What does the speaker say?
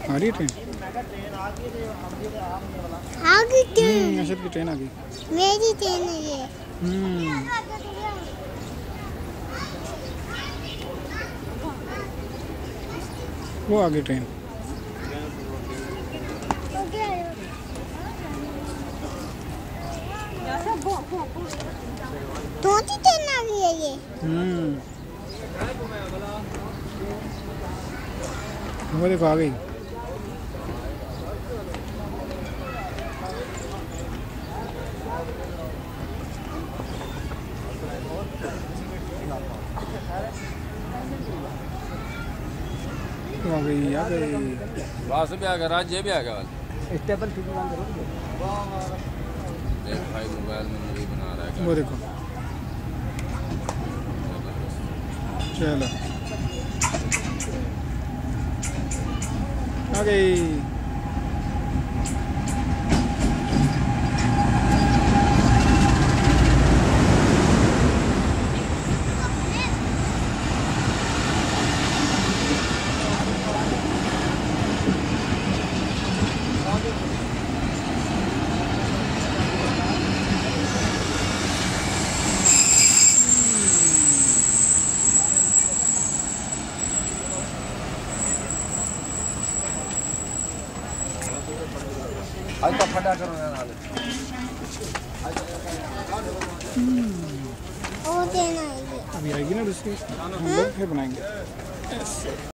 आ रही ट्रेन? आ गई ट्रेन। अशद की ट्रेन आ गई। मेरी ट्रेन है ये। वो आ गई ट्रेन। दूसरी ट्रेन आ गई है ये। वो देखो आ गई। आ गई आ गई। वहाँ से भी आ गया, राज्य भी आ गया। स्टेबल भाई मोबाइल में मूवी बना रहा है। वो देखो चलो आ गई। आज तो फटा करो यार। वो देना है ये। अभी आएगी ना दूसरी, हम लोग फिर बनाएंगे।